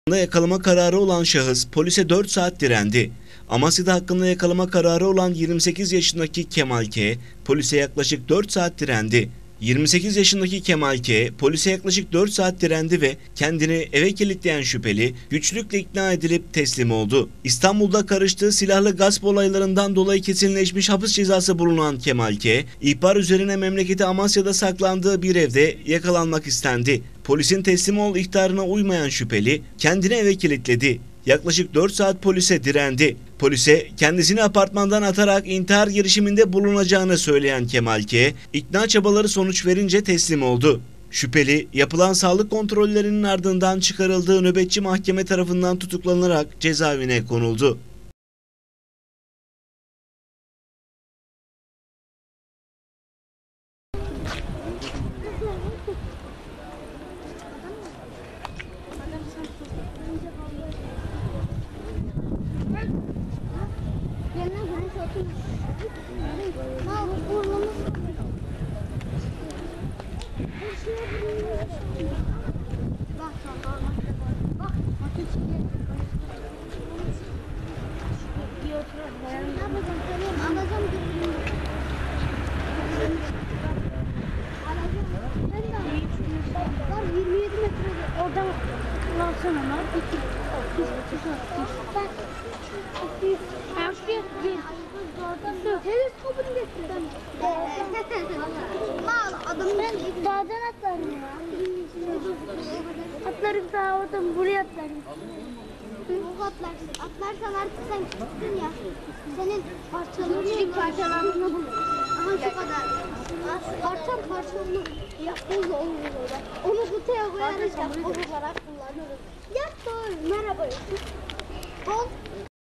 Yakalama kararı olan şahıs polise 4 saat direndi. Amasya'da hakkında yakalama kararı olan 28 yaşındaki Kemal K. polise yaklaşık 4 saat direndi. 28 yaşındaki Kemal K. polise yaklaşık 4 saat direndi ve kendini eve kilitleyen şüpheli güçlükle ikna edilip teslim oldu. İstanbul'da karıştığı silahlı gasp olaylarından dolayı kesinleşmiş hapis cezası bulunan Kemal K. ihbar üzerine memleketi Amasya'da saklandığı bir evde yakalanmak istendi. Polisin teslim ol ihtarına uymayan şüpheli kendini eve kilitledi. Yaklaşık 4 saat polise direndi. Polise kendisini apartmandan atarak intihar girişiminde bulunacağını söyleyen Kemal K. ikna çabaları sonuç verince teslim oldu. Şüpheli yapılan sağlık kontrollerinin ardından çıkarıldığı nöbetçi mahkeme tarafından tutuklanarak cezaevine konuldu. Oradan lansana ama. Teleskopunu getirdim. Ben dağdan atlarım ya. Atlarım daha oradan buraya atlarım. Atlarsın. Atlarsan artık sen çıktın ya. Senin parçalarını bulur. Aha şu kadar. Parçalarını yaptığınız olur. Onu kutuya koyarız. Olarak kullanırız. Ya doğru. Merhaba.